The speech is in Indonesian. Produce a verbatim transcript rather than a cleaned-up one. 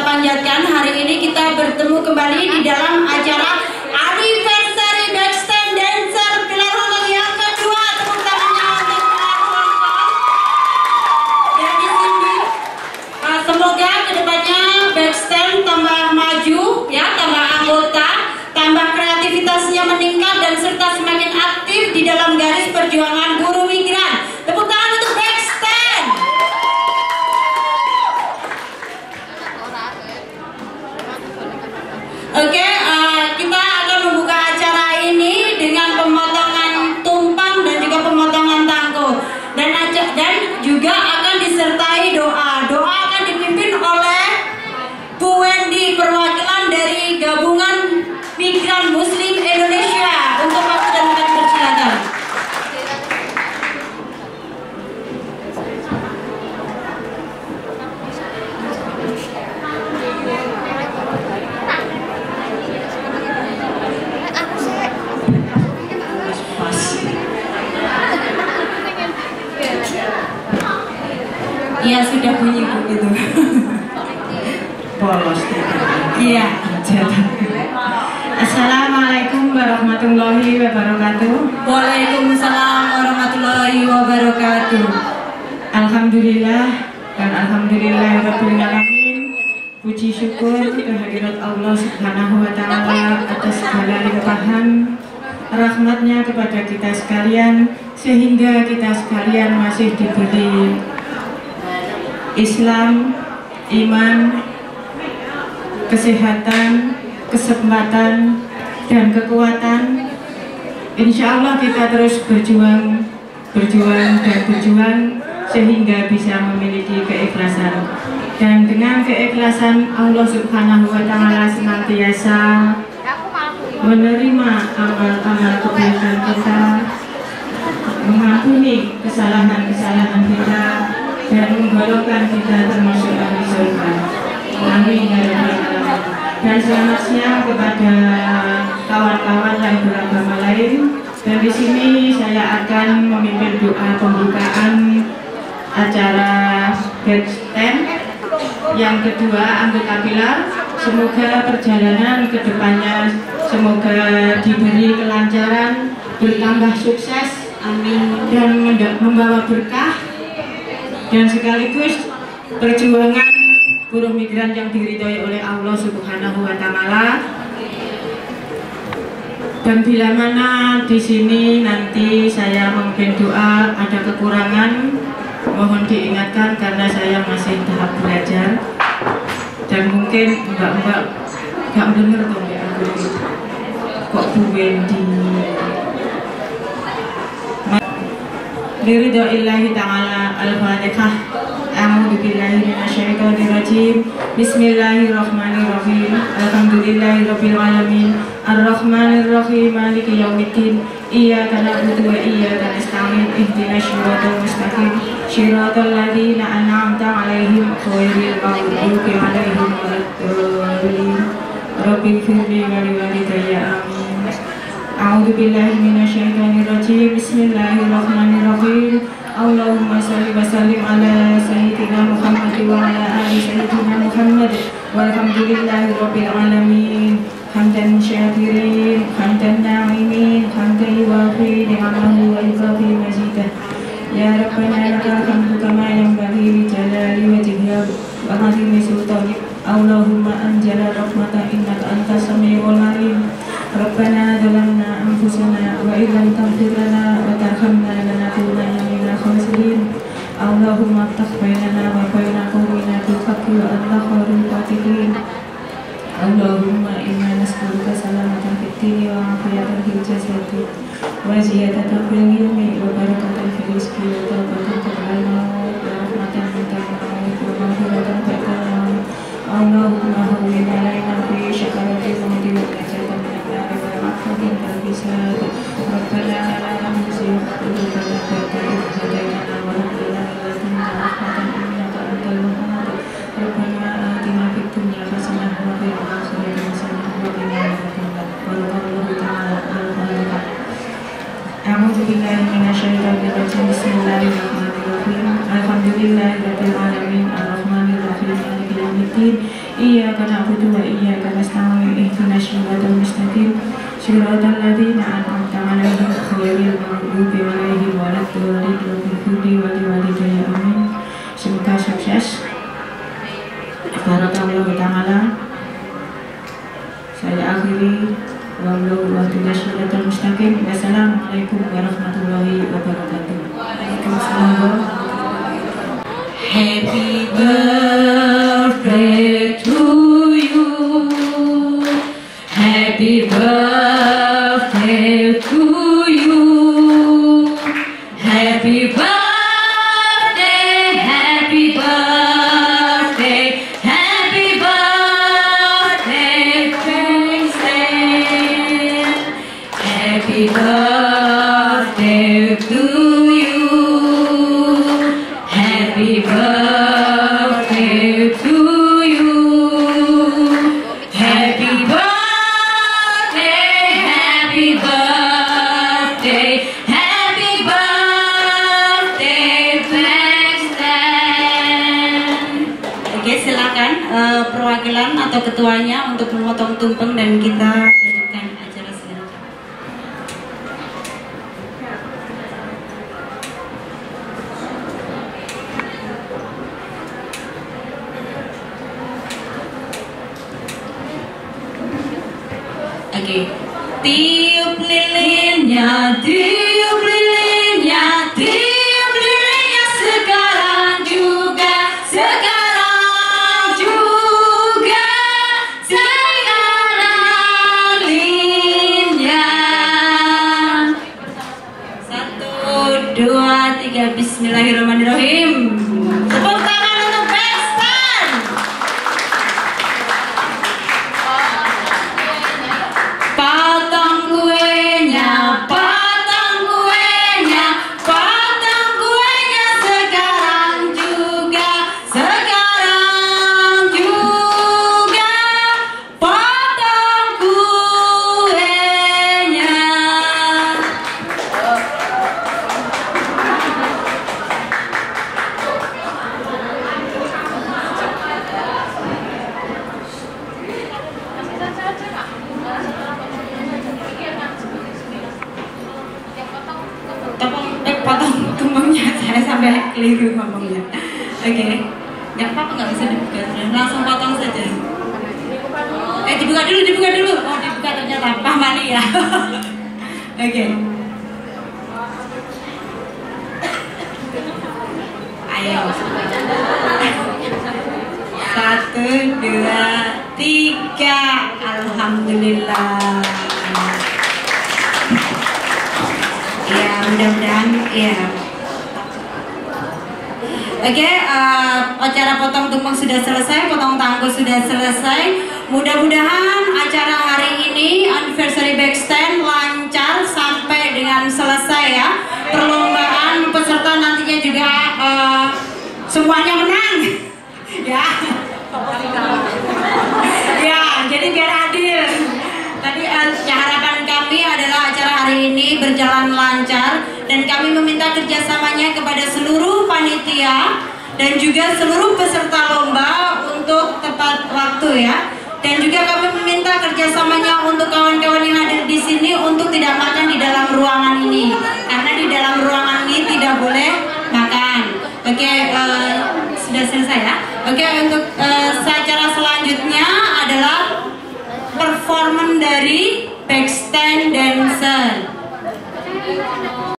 panjatkan, hari ini kita bertemu kembali di dalam acara Anniversary Backstand Dancer Pilar Hongkong yang kedua. Tepuk tangannya untuk Pilar Hongkong. Dan di sini uh, semoga kedepannya Backstand tambah maju, ya, tambah anggota, tambah kreativitasnya meningkat dan serta semakin aktif di dalam garis perjuangan buruh migran. Tepuk tangan untuk Backstand. Oke, okay, uh, kita akan membuka acara ini dengan pemotongan tumpang dan juga pemotongan tangguh, dan dan juga akan disertai doa. Doa akan dipimpin oleh Bu Wendy, perwakilan dari Gabungan Migran Muslim Indonesia. Untuk waktu dan tempat persilakan. Iya, sudah bunyi Bu itu. Polos. Iya. Assalamualaikum warahmatullahi wabarakatuh. Waalaikumsalam warahmatullahi wabarakatuh. Alhamdulillah dan alhamdulillahirabbil alamin. Puji syukur kehadirat Allah Subhanahu wa taala atas segala limpahan rahmatnya kepada kita sekalian, sehingga kita sekalian masih diberi Islam, iman, kesehatan, kesempatan, dan kekuatan. Insya Allah kita terus berjuang, berjuang dan berjuang sehingga bisa memiliki keikhlasan. Dan dengan keikhlasan Allah Subhanahu wa taala senantiasa menerima amal-amal kebaikan kita, mengampuni kesalahan-kesalahan kita, dan menggolongkan kita termasuk ahli surga. Amin ya rabbal alamin. Dan selamat siang kepada kawan-kawan yang beragama lain. Dan di sini saya akan memimpin doa pembukaan acara Backstand yang kedua anggota Pilar. Semoga perjalanan kedepannya semoga diberi kelancaran, bertambah sukses, amin, dan membawa berkah, dan sekaligus perjuangan buruh migran yang diridhoi oleh Allah Subhanahu wa taala. Dan bila mana di sini nanti saya memimpin doa ada kekurangan, mohon diingatkan karena saya masih tahap belajar dan mungkin mbak-mbak gak bener toh ya aku kok Bu Wendy. Liridhoillahi ta'ala. Al-Fatihah. A'udzu billahi minasyaitonir rajim. Bismillahirrahmanirrahim. Alhamdulillahirabbil alamin. Arrahmanir rahim. Maliki yaumiddin. Iyyaka na'budu wa iyyaka nasta'in. Ihdinas shiratal mustaqim. Shiratal ladzina an'amta 'alaihim ghairil maghdubi 'alaihim waladdallin. Rabbil firli wa liwalidayya. Amin. A'udzu billahi minasyaitonir rajim. Bismillahirrahmanirrahim. Allahumma shalli wa sallim ala sayyidina Muhammad wa ala ali sayyidina Muhammad. Walhamdulillahi rabbil alamin. Hamdan syakirin, hamdan na'imin, hamdan yuwafi ni'amahu wa yukafi mazidah. Ya Rabbana lakal hamdu kama yanbaghi li jalali wajhika wa 'azimi sultanik. Allahumma anzala rahmata innaka antas samiul alim. Rabbana zalamna anfusana wa illam taghfir lana wa tarhamna lanakunanna minal khasirin. Allahumma aftah bainana wa baina qaumina bil haqqi wa anta khairul fatihin. Allahumma inna nas'aluka salamatan fid dini wa afiyatan fil jasadi wa ziyadatan fil ilmi wa barakatan fil rizqi wa tawbatan qabla al-maut wa rahmatan minka wa maghfiratan ba'da al-maut. Allahumma hawwin 'alaina fi syakaratil mauti wa najatan min an-nar wa rahmatin fil hisab. Rabbana la tuzigh qulubana ba'da idh hadaytana wa hab lana min ladunka rahmatan innaka antal wahhab. Rabbana atina fid dunya hasanah wa fil akhirati hasanah wa qina adzabannar. Wallahu ta'ala al-Fatihah. A'udzu billahi minasyaitonir rajim. Bismillahirrahmanirrahim. Alhamdulillahirabbil alamin. Arrahmanir rahim. Maliki yaumiddin. إياك نعبد وإياك نستعين اهدنا الصراط المستقيم صراط الذين أنعمت عليهم غير المغضوب عليهم ولا الضالين واغفر لي ولوالدي آمين. Semoga sukses. Barakallahu ta'ala. Saya akhiri. Wassalamualaikum warahmatullahi wabarakatuh. Waalaikumsalam. Happy birthday to you. Happy birthday to you. Happy birthday, happy birthday, happy birthday, Kingston. Happy birthday to you. Happy birthday to you. Happy birthday, happy birthday, happy birthday, Kingston. Oke, silakan uh, perwakilan atau ketuanya untuk memotong tumpeng dan kita lanjutkan acara silakan. Oke, tiup lilinnya, tiup lilinnya, tiup lilinnya sekarang juga, sekarang juga, sekarang lilinnya. Satu, dua, tiga, Bismillahirrahmanirrahim. Tepuk tangan untuk Bekstan. Potong kuenya, potong kuenya, potong kuenya sekarang juga, sekarang juga, potong kuenya. Tepung, eh, potong tumpengnya, saya sampai keliru ngomongnya. Oke, nggak apa-apa, nggak bisa dibuka, langsung potong saja. Eh, dibuka dulu, dibuka dulu. Oh, dibuka ternyata Pak Mali ya. Oke. Ayo. Satu, dua, tiga. Alhamdulillah. Ya, mudah-mudahan ya. Oke, uh, acara potong tumpeng sudah selesai, potong tangguh sudah selesai. Mudah-mudahan acara hari ini anniversary Bekstan lancar sampai dengan selesai ya. Perlombaan peserta nantinya juga uh, semuanya menang. Ya. Ya, jadi biar adil. Tadi uh, harapan kami adalah acara hari ini berjalan lancar dan kami meminta kerjasamanya kepada seluruh panitia dan juga seluruh peserta lomba untuk tepat waktu ya. Dan juga kami meminta kerjasamanya untuk kawan-kawan yang hadir di sini untuk tidak makan di dalam ruangan ini karena di dalam ruangan ini tidak boleh makan. Oke, uh, sudah selesai ya. Oke, untuk uh, acara selanjutnya adalah performan dari Bekstan Dancer.